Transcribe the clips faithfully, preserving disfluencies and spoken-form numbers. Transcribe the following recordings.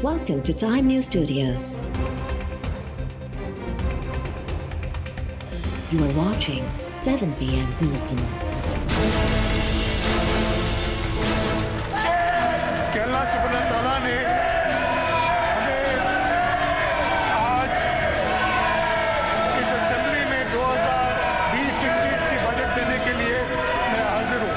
Welcome to Time News Studios. You are watching seven p m Bulletin. कि अल्लाह सुब्हानहू तआला ने हमें आज इस असेंबली में दो हज़ार बीस इक्कीस की बजट देने के लिए मैं हाजिर हूँ।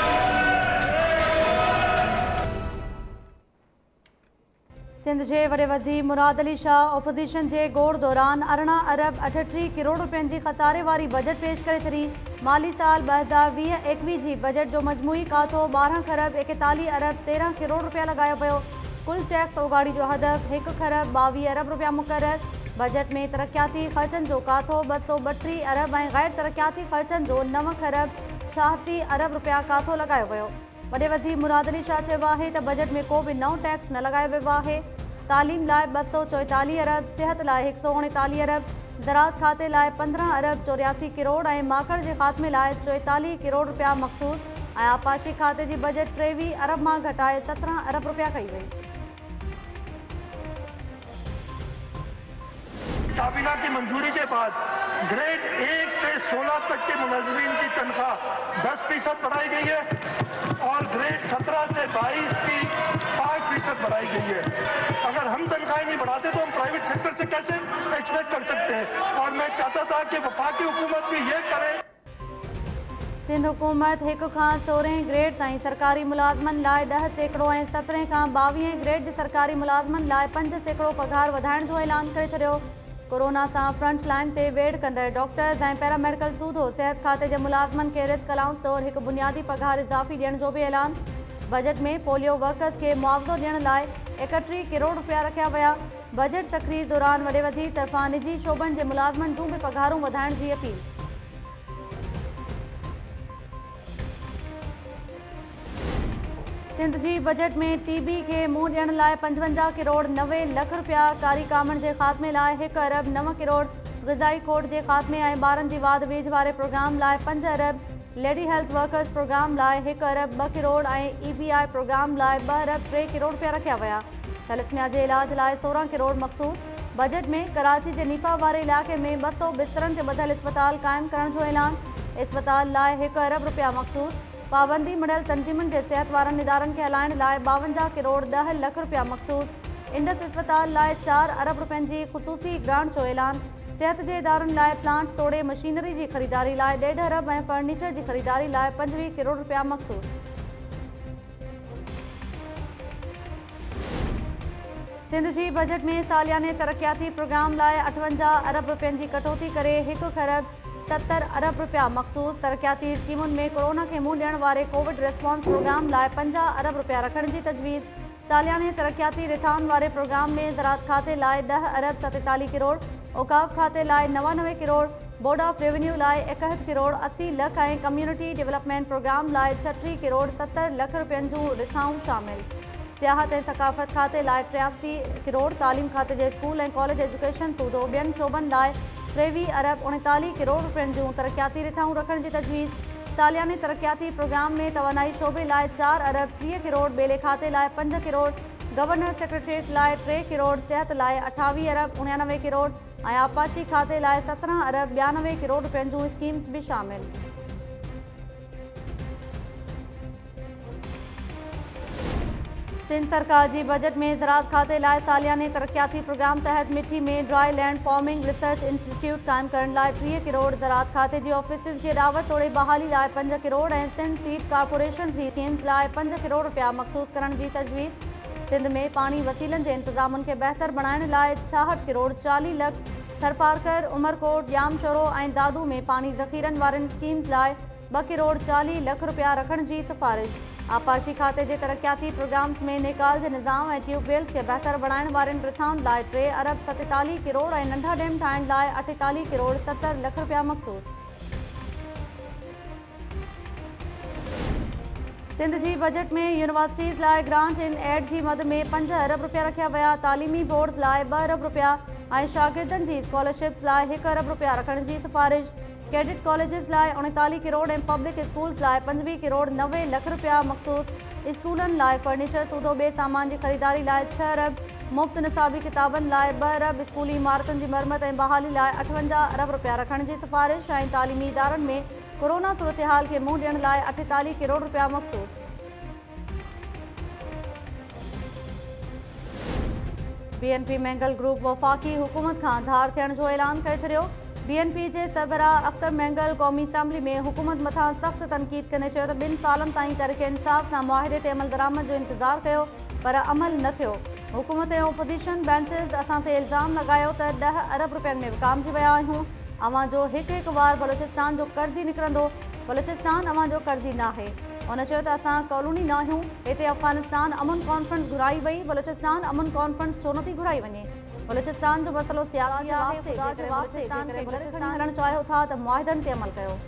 सिंध जे वॾे वज़ीर मुराद अली शाह ओपोज़िशन जे गोड़ दौरान अरिड़हं अरब अठटीह किरोड़ रुपयनि जी खसारे वारी बजट पेश करे छॾी। माली साल ॿ हज़ार वीह एकवीह जी बजट जो मजमूई काथो ॿारहं खरब एकतालीह अरब तेरहं किरोड़ रुपया लॻायो पियो। कुल टैक्स ओगाड़ी जो हदफ़ हिकु खरब ॿावीह अरब रुपया मुक़रर। बजट में तरक़ियाती ख़र्चनि जो काथो ॿ सौ ॿटीह अरब ऐं गैर तरक़ियाती ख़र्चनि जो नव खरब छहासी अरब रुपया काथो लॻायो वियो। वॾे वज़ीर मुराद अली शाह चयो आहे त बजट में को बि नओं टैक्स न लॻायो वियो आहे। तालीम लाइ ॿ सौ चोएतालीह अरब, सिहत लाइ हिकु सौ उणेतालीह अरब, ज़राअत खाते लाइ पंद्रहं अरब चौरासी किरोड़ ऐं माखड़ जे ख़ात्मे लाइ चोएतालीह किरोड़ रुपया मख़सूस ऐं आपाशी खाते जी बजट टेवीह अरब मां घटाए सत्रहं अरब रुपया कई वई। काबीना की मंजूरी के बाद ग्रेड एक से सोलह तक के मुलाजिमीन की तनख्वाह दस फीसद बढ़ाई गई है और ग्रेड सत्रह से बाईस की पाँच फीसद बढ़ाई गई है। अगर हम तनख्वाहें नहीं बढ़ाते तो हम प्राइवेट सेक्टर से कैसे एक्सपेक्ट कर सकते हैं? और मैं चाहता था कि वफाकी हुकूमत भी ये करे। सिंध हुकूमत हिकु खां सोरहं ग्रेड ताईं सरकारी मुलाज़मनि लाइ ॾह सैकड़ो ऐं सत्रहं खां ॿावीह ग्रेड जे सरकारी मुलाज़मनि लाइ पंज सैकड़ो पघार वधाइण जो ऐलान करे छॾियो। कोरोना सां फ्रंट लाइन ते वेड़ कंदड़ डॉक्टर्स ऐं पैरामेडिकल सूदो सिहत खाते जे मुलाज़मनि खे रिस्क अलाउंस तौरु हिकु बुनियादी पघार इज़ाफ़ी ॾियण जो बि ऐलान। बजट में पोलियो वर्कर्स खे मुआवज़ो ॾियण लाइ एकटीह किरोड़ रुपया रखिया विया। बजट तक़रीर दौरान वॾे वज़ीर तरफ़ां निजी शोबनि जे मुलाज़मनि जूं बि पघारूं वधाइण जी अपील। सिंध जी बजट में टीबी खे मुंहुं ॾियण लाइ पंजवंजाह किरोड़ नवे लख रुपया, कारी कामण जे ख़ात्मे लाइ हिकु अरब नव किरोड़, ग़िज़ाई खोड़ जे ख़ात्मे ऐं ॿारनि जी वाध वेझ वारे प्रोग्राम लाइ पंज अरब, लेडी हेल्थ वर्कर्स प्रोग्राम लाइ हिकु अरब ॿ किरोड़ ऐं ई बी आई प्रोग्राम लाइ ॿ अरब टे किरोड़ रुपया रखिया विया। थैलेसमिया जे इलाज लाइ सोरहं किरोड़ मख़सूस। बजट में कराची जे नीपा वारे इलाइक़े में ॿ सौ बिस्तरनि ते ॿधल इस्पताल क़ाइमु करण जो ऐलान। इस्पताल लाइ हिकु अरब रुपया मख़सूस। पाबंदी मिड़ियल तंज़ीमुनि जे सिहत वारनि इदारनि खे हलाइण लाइ ॿावंजाह किरोड़ ॾह लख रुपया मख़सूस। इंडस इस्पताल लाइ चारि अरब रुपयनि जी ख़ुसूसी ग्रांट जो ऐलान। सिहत जे इदारनि लाइ प्लांट तोड़े मशीनरी जी ख़रीदारी लाइ ॾेढ अरब ऐं फर्नीचर जी ख़रीदारी लाइ पंजवीह किरोड़ रुपया मख़सूस। सिंध जी बजट में सालियाने तरक़ियाती प्रोग्राम लाइ अठवंजाह अरब रुपयनि जी कटौती करे हिकु खरब सत्तर अरब रुपया मख़सूस। तरक़ियाती स्कीमुनि में कोरोना खे मुंहुं ॾियण वारे कोविड रिस्पॉन्स प्रोग्राम लाइ पंजाह अरब रुपया रखण जी तजवीज़। सालियाने तरक़ियाती रिथाउन वारे प्रोग्राम में ज़राअत खाते लाइ ॾह अरब सतेतालीह किरोड़, औकाफ़ खाते लाइ नवानवे किरोड़, बोर्ड ऑफ रेवेन्यू लाइ एकहठि किरोड़ असी लख ऐं कम्यूनिटी डेवलपमेंट प्रोग्राम लाइ छटीह किरोड़ सतरि लख रुपयनि जूं रिथाऊं शामिल। सियाहत ऐं सक़ाफ़त खाते लाइ टियासी किरोड़, तालीम खाते जे स्कूल ऐं कॉलेज एजुकेशन सूदो ॿियनि शोबनि लाइ टेवीह अरब उणेतालीह किरोड़ रुपयनि जूं तरक़ियाती रिथाऊं रखण जी तजवीज़। सालियाने तरक़ियाती प्रोग्राम में तवानाई शोबे लाइ चारि अरब टीह किरोड़, ॿेले खाते लाइ पंज किरोड़, गवर्नर सेक्रेटरीट लाइ टे किरोड़, सिहत लाइ अठावीह अरब उणयानवे किरोड़ ऐं आपाशी खाते लाइ सत्रहं अरब ॿियानवे किरोड़ रुपयनि जूं स्कीम्स बि शामिल। सिंध सरकार जी बजट में ज़राअत खाते लाइ सालियाने तरक़ियाती प्रोग्राम तहत मिठी में dry land farming research institute क़ाइमु करण लाइ टीह किरोड़, ज़राअत खाते जी ऑफिसिस जे ॾावत तोड़े बहाली लाइ पंज किरोड़ ऐं सिंध सीड कारपोरेशन जी स्कीम्स लाइ पंज किरोड़ रुपया मख़सूस करण जी तजवीज़। सिंध में पाणी वसीलनि जे इंतज़ामनि खे बहितर बणाइण लाइ छाहठि किरोड़ चालीह लख, थरपारकर, उमरकोट, जामशोरो ऐं दादू में पाणी ज़ख़ीरनि वारनि स्कीम्स लाइ ॿ किरोड़ चालीह लख रुपया रखण जी सिफ़ारिश। आपाशी खाते जे तरक़ियाती प्रोग्राम्स में नेकाल जे निज़ाम ऐं ट्यूबवेल्स खे बहितर बणाइण वारनि रिथाउनि लाइ टे अरब सतेतालीह किरोड़ ऐं नंढा डैम ठाहिण लाइ अठेतालीह किरोड़ सतरि लख रुपया मख़सूस। सिंध जी बजट में यूनिवर्सिटीज़ लाइ ग्रांट इन एड जी मद में पंज अरब रुपया रखिया विया। तालीमी बोर्ड्स लाइ ॿ अरब रुपया ऐं शागिर्दनि जी स्कॉलरशिप्स लाइ हिकु अरब रुपया रखण जी सिफ़ारिश। कैडेट कॉलेजिस लाइ उणेतालीह किरोड़ ऐं पब्लिक स्कूल्स लाइ पंजवीह किरोड़ नवे लख रुपया मख़सूस। स्कूलनि लाइ फर्नीचर सूदो ॿिए सामान जी ख़रीदारी लाइ छह अरब, मुफ़्त निसाबी किताबनि लाइ ॿ अरब स्कूली इमारतुनि जी मरमत ऐं बहाली लाइ अठवंजाह अरब रुपया रखण जी सिफ़ारिश ऐं तालीमी इदारनि में कोरोना सूरतहाल खे मुंहुं ॾियण लाइ अठेतालीह करोड़ रुपया मख़सूस। बीएनपी मैंगल ग्रुप वफ़ाक़ी हुकूमत खां धार थियण जो ऐलान करे छॾियो। बीएनपी जे सरबराह अख्तर मैंगल क़ौमी असम्बली में हुकूमत मथां सख़्त तनक़ीद कंदे चयो त ॿिनि सालनि ताईं तहरीक इंसाफ़ सां मुआहिदे ते अमल दरामद जो इंतज़ारु कयो पर अमल न थियो। हुकूमत ऐं ओपोज़िशन बेंचिस असां ते इल्ज़ाम लॻायो त ॾह अरब रुपयनि में विकामजी विया आहियूं। अवां जो हिकु हिकु वार बलोचिस्तान जो कर्ज़ी निकिरंदो। बलोचिस्तान अवां जो कर्ज़ी नाहे। उन चयो त असां कॉलोनी न आहियूं। हिते अफ़गानिस्तान अमन कॉन्फ्रेंस घुराई वई। बलोचिस्तान अमन कॉन्फ्रेंस छो नथी घुराई वञे? बलोचिस्तान जो मसइलो सियासी आहे। बलोचिस्तान खे गॾु खणी हलणु चाहियो था त मुआहिदनि ते अमल कयो।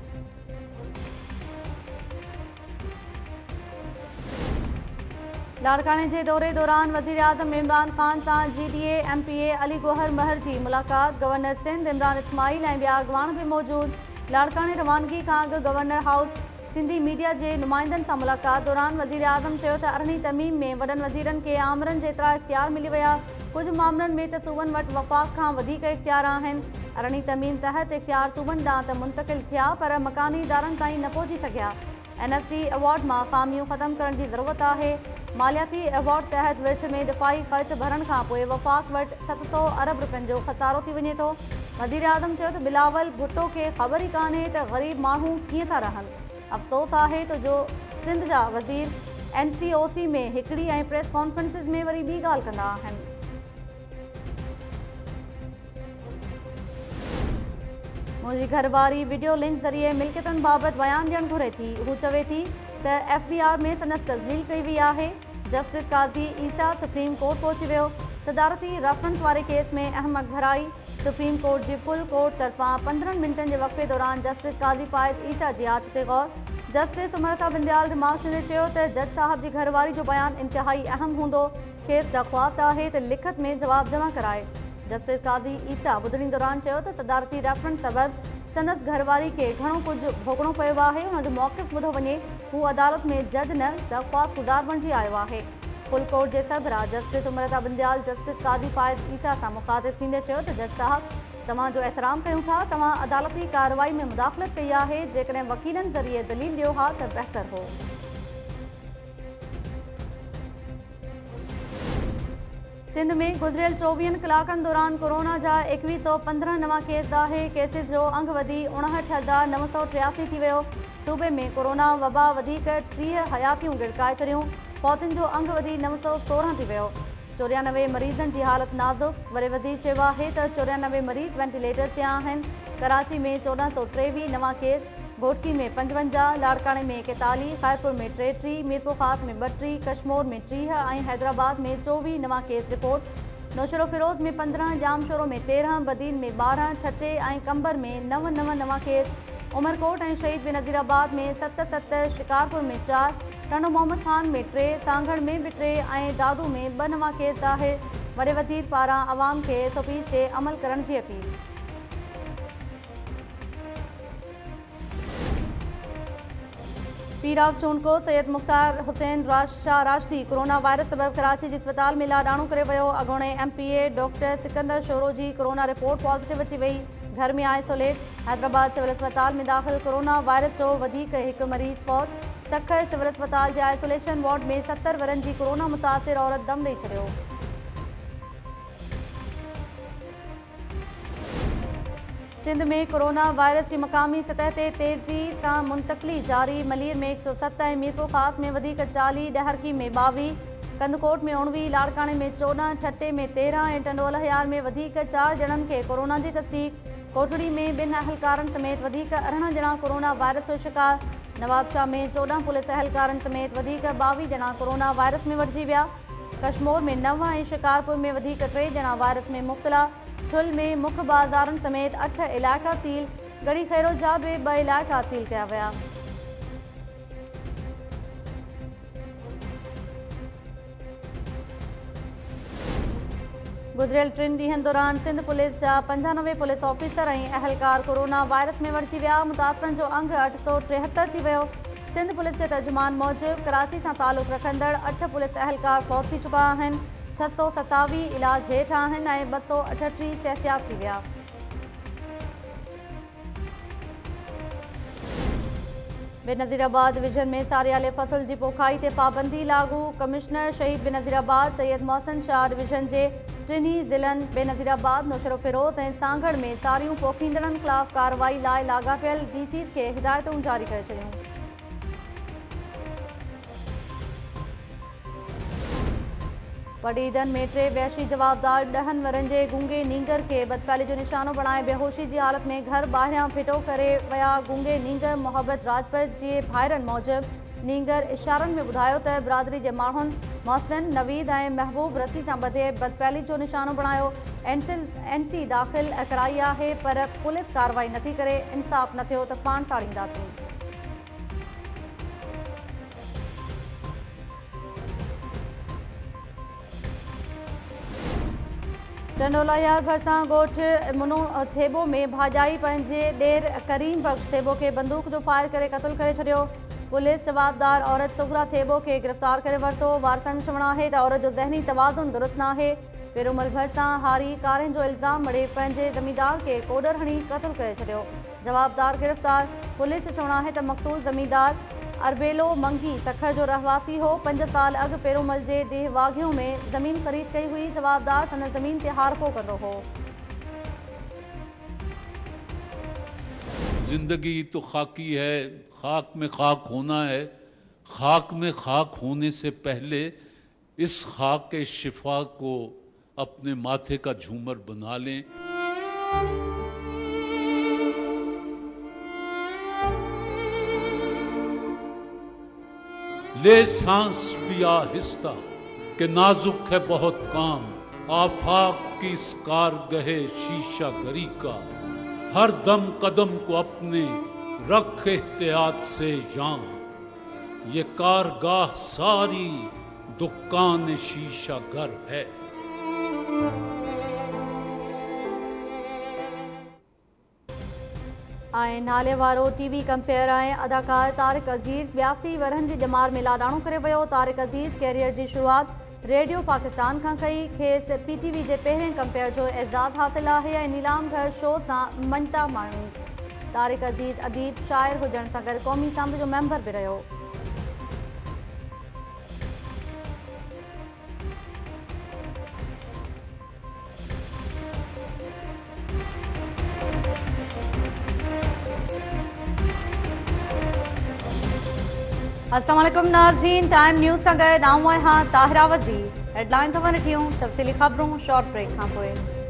लाड़काने जे दौरे दौरान वज़ीर आज़म इमरान ख़ान सां G D A M P A Ali Gohar Mahar जी मुलाक़ात। गवर्नर सिंध इमरान इस्माइल ऐं ॿिया अॻवान बि मौजूद। लाड़काने रवानगी खां अॻु गवर्नर हाउस सिंधी मीडिया जे नुमाइंदनि सां मुलाक़ात दौरान वज़ीर आज़म चयो त अरिड़हीं तमीम में वॾनि वज़ीरनि खे आमरनि जेतिरा इख़्तियार मिली विया। कुझु मामलनि में त सूबनि वटि वफ़ाक़ खां वधीक इख़्तियार आहिनि। अरिड़हीं तमीम तहत इख़्तियार सूबनि ॾांहुं त मुंतक़िल थिया पर मकानी इदारनि ताईं न पहुची सघिया। एन एफ सी अवॉर्ड मां ख़ामियूं ख़तमु करण जी ज़रूरत आहे। मालियाती अवॉर्ड तहत विच में दिफ़ाई ख़र्च भरण खां पोइ वफ़ाक़ वटि सत सौ अरब रुपयनि जो खसारो थी वञे थो। वज़ीर आज़म चयो त बिलावल भुट्टो खे ख़बर ई कान्हे त ग़रीब माण्हू कीअं था रहनि। अफ़सोस आहे त जो सिंध जा वज़ीर एन सी ओ सी में हिकिड़ी ऐं प्रेस कॉन्फ्रेंसिस में वरी ॿी ॻाल्हि कंदा आहिनि। मुंहिंजी घरवारी वीडियो लिंक ज़रिए मिल्कियतुनि बाबति बयानु ॾियणु घुरे थी। हू चवे थी त एफ बी आर में संदसि तज़लील कई वई आहे। Justice Qazi Isa supreme court पहुची वियो। सदारती रेफरेंस वारे केस में अहम अॻभराई। सुप्रीम कोर्ट जी फुल कोर्ट तरफ़ां पंद्रहनि मिंटनि जे वक़्फ़े दौरान जस्टिस काज़ी फाइज़ ईसा जी आच ते गौर। जस्टिस उमरता बिंदियाल रिमार्क्स ॾींदे चयो त जज साहब जी घरवारी जो बयानु इंतिहाई अहम हूंदो। खेसि दरख़्वास्त आहे त लिखत में जवाबु जमा कराए। जस्टिस काज़ी ईसा ॿुधणी दौरान चयो त सदारती रेफरेंस सबबि संदसि घरवारी खे घणो कुझु भोगणो पियो आहे। हुनजो मौक़िफ़ ॿुधो वञे। हू अदालत में जज न दरख़्वास्त गुज़ार बणिजी आयो आहे। फुल कोर्ट जे सरबराह जस्टिस उमरता बिंदियाल जस्टिस काज़ी फाइज़ ईसा सां मुख़ातिब थींदे चयो त जज साहब तव्हांजो एहतराम कयूं था। तव्हां अदालती कार्रवाई में मुदाख़लत कई आहे। जेकॾहिं वकीलनि ज़रिए दलील ॾियो हा त बहितर हो। सिंध में गुज़िरियल चोवीहनि कलाकनि दौरान कोरोना जा एकवीह सौ पंद्रहं नवां केस आहे। केसिस जो अंग वधी उणहठि हज़ार नव सौ टियासी थी वियो। सूबे में कोरोना वबा वधीक टीह हयातियूं गिड़काए छॾियूं। फौतियुनि जो अंग वधी नव सौ सोरहं थी वियो। चोरियानवे मरीज़नि जी हालति नाज़ुक। वरी वज़ीर चयो आहे त चोरियानवे मरीज़ वेंटिलेटर्स ते आहिनि। कराची में चोॾहं सौ टेवीह नवां केस। घोटकी में पंजवंजाह, लाड़काने में एकतालीह, ख़ैरपुर में टेटीह, मीरपुर ख़ास में ॿटीह, कशमोर में टीह ऐं हैदराबाद में चोवीह नवां केस रिपोर्ट। नौशरो फिरोज़ में पंद्रहं, जामशोरो में तेरहं, बदीन में ॿारहं, छटे ऐं कंबर में नव नव नवां केस। उमरकोट ऐं शहीद बिन नज़ीराबाद में सत सत, शिकारपुर में चारि, टंडो मोहम्मद ख़ान में टे, सांगड़ में बि टे ऐं दादू में ॿ नवां केस आहे। वॾे वज़ीर पारां अवाम खे एस ओ पी ते अमल करण जी अपील। पीराव चूनको सैयद मुख्तार हुसैन शाह राशदी कोरोना वायरस सबब कराची जी अस्पताल में लाडाणो करे वियो। अॻोणे M P A doctor Sikandar Shoro जी कोरोना रिपोर्ट पॉजिटिव अची वई। घर में आइसोलेट। हैदराबाद सिविल अस्पताल में दाख़िल कोरोना वायरस जो वधीक हिकु मरीज़ फौत। सखर सिविल अस्पताल जे आइसोलेशन वार्ड में सत्तर वरनि जी कोरोना मुतासिर औरत दम ॾेई छॾियो। सिंध में कोरोना वायरस की मकामी सतह ते तेज़ी सां मुंतक़ली जारी। मलीर में एक सौ सत ऐं मीरपुर ख़ास में वधीक चालीह, डहरकी में ॿावीह, कंदकोट में उणिवीह, लाड़काने में चोॾहं, ठटे में तेरहं ऐं टंडोल हयार में वधीक चारि ॼणनि खे कोरोना जी तस्दीक। कोटड़ी में ॿिनि अहलकारनि समेत वधीक अरिड़हं ॼणा कोरोना वायरस जो शिकार। नवाबशाह में चोॾहं पुलिस अहलकारनि समेत वधीक ॿावीह ॼणा कोरोना वायरस में वठिजी विया। कशमोर में नव ऐं शिकारपुर में वधीक टे ॼणा वायरस में मुब्तला। ठुल में मुख्य बाज़ारनि समेत अठ इलाइक़ा सील। गड़ी खैरो जा बि ॿ इलाइक़ा सील कया विया। गुज़िरियल टिनि ॾींहनि दौरान सिंध पुलिस जा पंजानवे पुलिस ऑफिसर ऐं अहलकार कोरोना वायरस में वठिजी विया। मुतासिरनि जो अंग अठ सौ टेहतरि थी वियो। सिंध पुलिस जे तर्जुमान मूजिबि कराची सां तालुक़ रखंदड़ अठ पुलिस अहलकार फौत थी चुका आहिनि। छह सौ सतावीह इलाज हेठि आहिनि ऐं ॿ सौ अठटीह सिहतियाब थी विया। बेनज़ीराबाद डिवीजन में सारियाले फसल जी पोखाई ते पाबंदी लागू। कमिश्नर शहीद बेनज़ीराबाद सैयद मोहसिन शाह डिवीजन जे टिनी ज़िलनि बेनज़ीराबाद, नौशरो फिरोज़ ऐं सांगड़ में सारियूं पोखींदड़नि ख़िलाफ़ कार्रवाई लाइ लाॻापियल डीसीज़ खे हिदायतूं जारी करे छॾियूं। वडीदन में टे वहशी जवाबदार ॾहनि वरनि जे गूंगे नींगर खे बदफ़ैली जो निशानो बणाए बेहोशी जी हालत में घर ॿाहिरियां फिटो करे विया। गूंगे नींगर मोहब्बत राजपत जे भाइरनि मूजिबि नींगर इशारनि में ॿुधायो त बिरादरी जे माण्हुनि मोहसिन, नवीद ऐं महबूब रसी सां ॿधे बदफ़ैली जो निशानो बणायो। एनसी दाख़िल कराई आहे पर पुलिस कार्रवाई नथी करे। इंसाफ़ न थियो त पाण साड़ींदासीं। टंडोलायार भरिसां ॻोठ मुनो थेबो में भाॼाई पंहिंजे ॾेर करीम बख़्श थेबो खे बंदूक जो फायर करे क़तल करे छॾियो। पुलिस जवाबदार औरत सुगरा थेबो खे गिरफ़्तार करे वरितो। वारसनि जो चवणु आहे त औरत जो ज़हनी तवाज़ुन दुरुस्त न आहे। पेरूमल भरिसां हारी कारें जो इल्ज़ाम मड़े पंहिंजे ज़मींदार खे कोडर हणी क़तल करे छॾियो। जवाबदार गिरफ़्तार। पुलिस जो चवणु आहे त मक़तूल ज़मींदार अरबेलो मंगी सखर जो रहवासी हो। पंज साल अॻु पेरूमल जे देह वाघियूं में ज़मीन ख़रीद कई हुई। जवाबदार सन ज़मीन ते हारको कंदो हो। जिंदगी तो खाकी है, खाक में खाक होना है। खाक में खाक होने से पहले इस खाक के शिफा को अपने माथे का झूमर बना लें। ले सांस भी आहिस्ता के नाजुक है बहुत काम। आफाक की इस कारगहे शीशा गरी का हर दम कदम को अपने रख एहतियात से जान। ये कारगाह सारी दुकान शीशा घर है। ऐं नाले वारो टीवी कंपेयर ऐं अदाकार तारिक अज़ीज़ ॿियासी वरनि जी ॼमार में लाॾाणो करे वियो। तारिक अज़ीज़ कैरियर जी शुरूआति रेडियो पाकिस्तान खां कई। खेसि पीटीवी जे पहिरें कंपेयर जो एज़ाज़ हासिल आहे ऐं नीलाम घर शो सां मञता माण्हू। तारिक अज़ीज़ अदीब शाइर हुजण सां गॾु क़ौमी असम्बली जो मेंबर बि रहियो। अस्सलाम वालेकुम नाज़रीन, टाइम न्यूज़ सां गॾु आऊं आहियां ताहिरा वज़ीर। हेडलाइंस वन थियूं, तफ़सीली ख़बरूं शॉर्ट ब्रेक खां पोइ।